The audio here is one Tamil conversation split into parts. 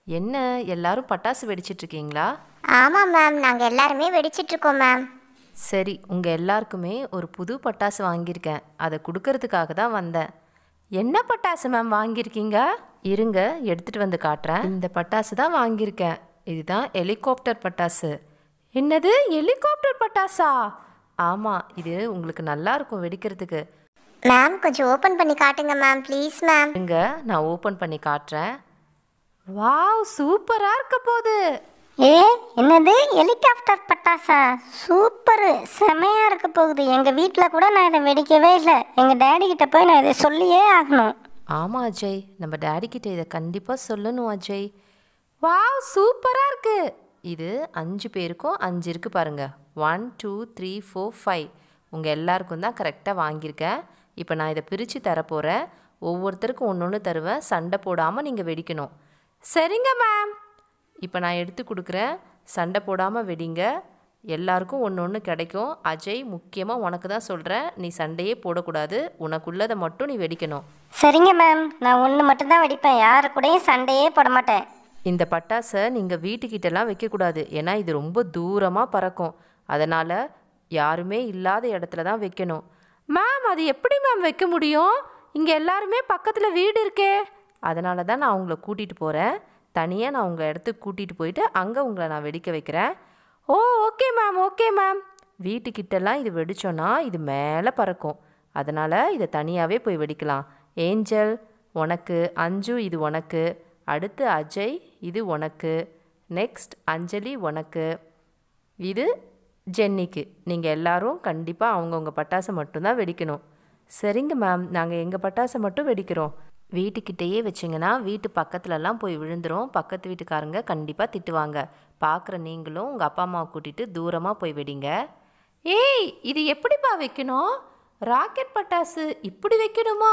என்ன எல்லாரும் பட்டாசு வெடிச்சிட்டு இருக்கீங்களா? ஆமாம் மேம், நாங்கள் எல்லாருமே வெடிச்சிட்ருக்கோம் மேம். சரி, உங்கள் எல்லாருக்குமே ஒரு புது பட்டாசு வாங்கியிருக்கேன். அதை கொடுக்கறதுக்காக தான் வந்தேன். என்ன பட்டாசு மேம் வாங்கியிருக்கீங்க? இருங்க, எடுத்துகிட்டு வந்து காட்டுறேன். இந்த பட்டாசு தான் வாங்கியிருக்கேன். இதுதான் ஹெலிகாப்டர் பட்டாசு. என்னது ஹெலிகாப்டர் பட்டாசா? ஆமாம், இது உங்களுக்கு நல்லா இருக்கும் வெடிக்கிறதுக்கு. மேம் கொஞ்சம் ஓப்பன் பண்ணி காட்டுங்க மேம், ப்ளீஸ் மேம். இருங்க, நான் ஓப்பன் பண்ணி காட்டுறேன். வாவ், சூப்பராக இருக்க போகுது. என்னது ஹெலிகாப்டர் பட்டாசா? சூப்பரு, செமையா இருக்க போகுது. எங்கள் வீட்டில் கூட நான் இதை வெடிக்கவே இல்லை. எங்கள் டேடி கிட்ட போய் நான் இதை சொல்லியே ஆகணும். ஆமாம் அஜய், நம்ம டேடி கிட்ட இதை கண்டிப்பாக சொல்லணும் அஜய். வாவ், சூப்பராக இருக்கு. இது 5 பேருக்கும் 5 இருக்குது பாருங்க. 1 2 3 4 5 உங்கள் எல்லாருக்கும் தான் கரெக்டாக வாங்கியிருக்கேன். இப்போ நான் இதை பிரித்து தரப்போகிறேன். ஒவ்வொருத்தருக்கும் ஒன்று ஒன்று தருவேன். சண்டை போடாமல் நீங்கள் வெடிக்கணும். சரிங்க மேம். இப்போ நான் எடுத்து கொடுக்குறேன். சண்டை போடாமல் வெடிங்க. எல்லாருக்கும் ஒன்று ஒன்று கிடைக்கும். அஜய், முக்கியமாக உனக்கு தான் சொல்கிறேன். நீ சண்டையே போடக்கூடாது. உனக்குள்ளதை மட்டும் நீ வெடிக்கணும். சரிங்க மேம், நான் ஒன்று மட்டும்தான் வெடிப்பேன். யாரு கூடயும் சண்டையே போட மாட்டேன். இந்த பட்டாசை நீங்கள் வீட்டுக்கிட்டலாம் வைக்கக்கூடாது. ஏன்னா இது ரொம்ப தூரமாக பறக்கும். அதனால் யாருமே இல்லாத இடத்துல தான் வைக்கணும். மேம், அது எப்படி மேம் வைக்க முடியும்? இங்கே எல்லாருமே பக்கத்தில் வீடு இருக்கே. அதனால தான் நான் உங்களை கூட்டிகிட்டு போகிறேன். தனியாக நான் உங்கள் இடத்துக்கு கூட்டிகிட்டு போயிட்டு அங்கே உங்களை நான் வெடிக்க வைக்கிறேன். Oh, okay ma'am, okay ma'am. வீட்டுக்கிட்டலாம் இது வெடிச்சோன்னா இது மேலே பறக்கும். அதனால் இதை தனியாகவே போய் வெடிக்கலாம். ஏஞ்சல் உனக்கு, அஞ்சு இது உனக்கு, அடுத்து அஜய் இது உனக்கு, நெக்ஸ்ட் அஞ்சலி உனக்கு, இது ஜென்னிக்கு. நீங்கள் எல்லாரும் கண்டிப்பாக அவங்கவுங்க பட்டாசை மட்டும்தான் வெடிக்கணும். சரிங்க மேம், நாங்கள் எங்கள் பட்டாசை மட்டும் வெடிக்கிறோம். வீட்டுக்கிட்டேயே வச்சிங்கன்னா வீட்டு பக்கத்துலலாம் போய் விழுந்துடும். பக்கத்து வீட்டுக்காரங்க கண்டிப்பாக திட்டுவாங்க. பார்க்குற நீங்களும் உங்கள் அப்பா அம்மாவை கூட்டிகிட்டு தூரமாக போய் வெடிங்க. ஏய், இது எப்படிப்பா வைக்கணும்? ராக்கெட் பட்டாசு இப்படி வைக்கணுமா?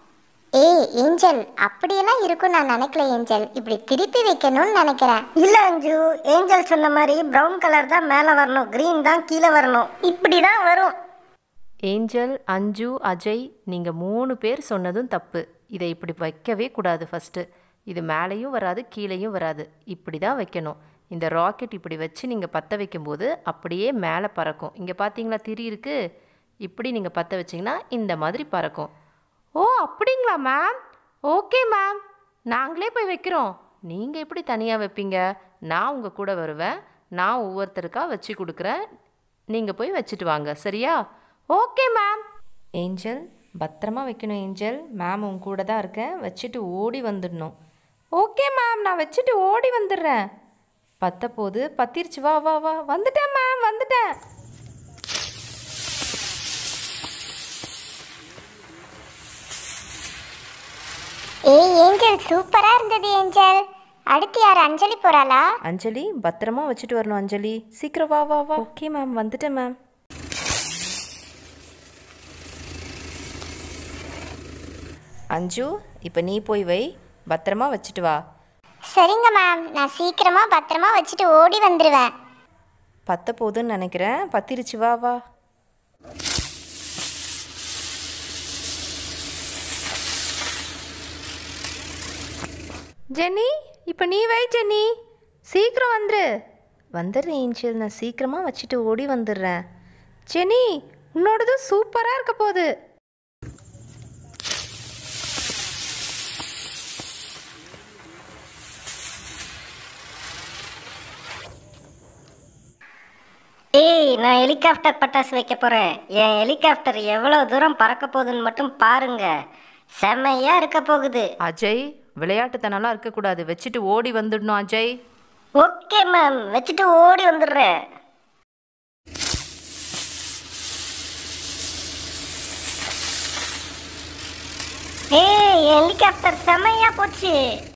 ஏஞ்சல், அப்படியெல்லாம் இருக்கும் நான் நினைக்கல ஏஞ்சல். இப்படி திருப்பி வைக்கணும்னு நினைக்கிறேன். இல்லை அஞ்சு, ஏஞ்சல் சொன்ன மாதிரி ப்ரௌன் கலர் தான் மேலே வரணும், க்ரீன் தான் கீழே வரணும். இப்படி தான் வரும். ஏஞ்சல், அஞ்சு, அஜய், நீங்கள் 3 பேர் சொன்னதும் தப்பு. இதை இப்படி வைக்கவே கூடாது. ஃபஸ்ட்டு இது மேலேயும் வராது, கீழேயும் வராது. இப்படி தான் வைக்கணும். இந்த ராக்கெட் இப்படி வச்சு நீங்கள் பற்ற வைக்கும்போது அப்படியே மேலே பறக்கும். இங்கே பார்த்தீங்களா திரி இருக்குது? இப்படி நீங்கள் பற்ற வச்சிங்கன்னா இந்த மாதிரி பறக்கும். ஓ, அப்படிங்களா மேம்? ஓகே மேம், நாங்களே போய் வைக்கிறோம். நீங்கள் எப்படி தனியாக வைப்பீங்க? நான் உங்கள் கூட வருவேன். நான் ஒவ்வொருத்தருக்காக வச்சு கொடுக்குறேன். நீங்கள் போய் வச்சுட்டு வாங்க, சரியா? Okay ma'am. ஏஞ்சல், பத்திரமா வைக்கணும் ஏஞ்சல். மேம் உன் கூட தான் இருக்கேன். வச்சுட்டு ஓடி வந்துடணும். ஓகே மேம், நான் வச்சுட்டு ஓடி வந்துடுறேன். பத்தப்போது பத்திருச்சு. வா வா வா, வந்துட்டேன் மேம், வந்துட்டேன். ஏஞ்சல், சூப்பரா இருந்தது ஏஞ்சல். அடுத்து யார்? அஞ்சலி போறாளா? அஞ்சலி, பத்திரமா வச்சுட்டு வரணும் அஞ்சலி. சீக்கிரம் வா வா வா. ஓகே மேம், வந்துட்டேன் மேம். அஞ்சு, இப்போ நீ போய் வை. பத்திரமா வச்சுட்டு வா. சரிங்க மேம், நான் சீக்கிரமா பத்திரமா வச்சுட்டு ஓடி வந்துடுவேன். பத்த போதுன்னு நினைக்கிறேன். பத்திருச்சு, வா வா. ஜெனி, இப்போ நீ வை ஜெனி. சீக்கிரம் வந்துரு. வந்துடுறேன் ஏஞ்சல், நான் சீக்கிரமாக வச்சுட்டு ஓடி வந்துடுறேன். ஜெனி, உன்னோடது சூப்பராக இருக்க போகுது. நான் ஹெலிகாப்டர் பட்டாசு வைக்க போகிறேன். என் ஹெலிகாப்டர் எவ்வளோ தூரம் பறக்க போகுதுன்னு மட்டும் பாருங்க. செம்மையா இருக்க போகுது. அஜய், விளையாட்டுத்தனம்லாம் இருக்கக்கூடாது. வச்சுட்டு ஓடி வந்துடணும் அஜய். ஓகே மேம், வச்சுட்டு ஓடி வந்துடுறேன். ஹெலிகாப்டர் செம்மையா போச்சு.